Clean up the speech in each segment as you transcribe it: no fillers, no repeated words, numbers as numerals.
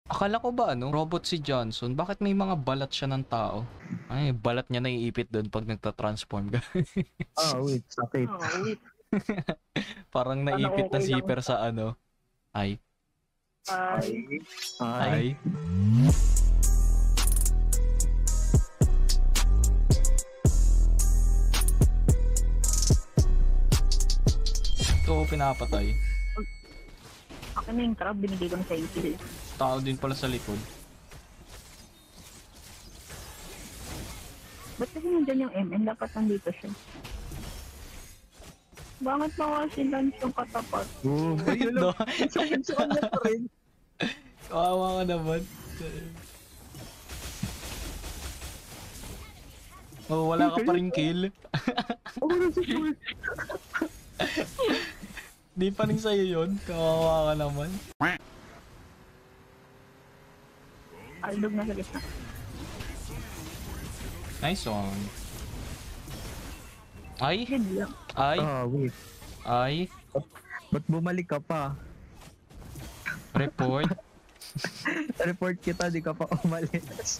Akala ko ba ano, robot si Johnson? Bakit may mga balat siya ng tao? Ay, balat niya naiipit doon pag nagta-transform ka. Ah, wait, sakit. Wait. Parang Ano, naipit na okay lang zipper siya. sa ano. Ay. Ay. Ay. Ay. Ito ako pinapatay. Akin na yung crab, binigay ko na sa kill. Tao din pala sa likod. Ba't kasi nandyan yung MN? Dapat nandito siya. Bakit ba kasi lunch yung katapat? Oh, ayun No. lang. Sakit sa kanya pa rin. Kawawa ka naman. Oh, wala ka pa rin kill. Oh, nasa full. Di pa rin sa'yo yun. Kawawa ka naman. Aldog na sa gitna. Nice one. Ay. Hindi lang. Ay. Wait. Ay. Ba't bumalik ka pa? Report. Report kita, di ka pa umalis.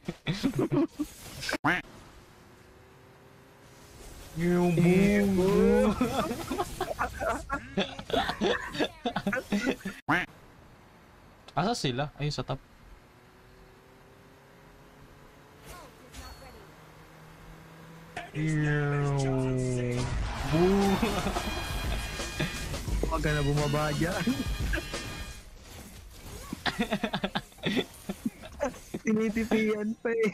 Yung boom. Asa sila? Ayun sa top. Boom. Huwag ka na bumaba dyan. Tinitipian pa eh.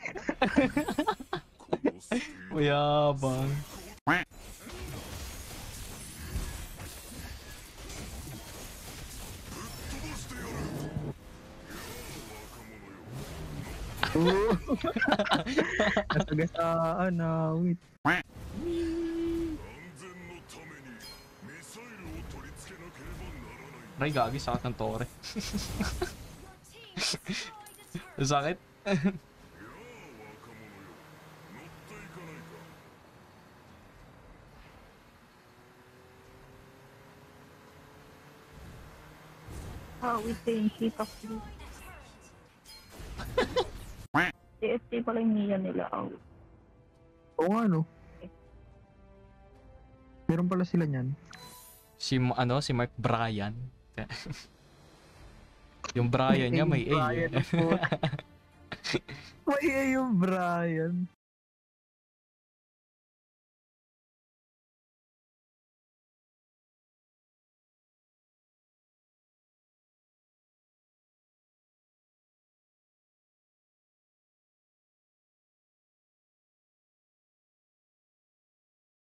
Mayabang. Nasagasaan na, wait. Ray, gagi, sakit ng tore. Sakit? With the sheet of blue. TFT pala yung niya nila. Oo nga, no? Meron pala sila niyan. Si Mark Bryan. Yung Bryan niya may A. Brian po. May A yung Brian.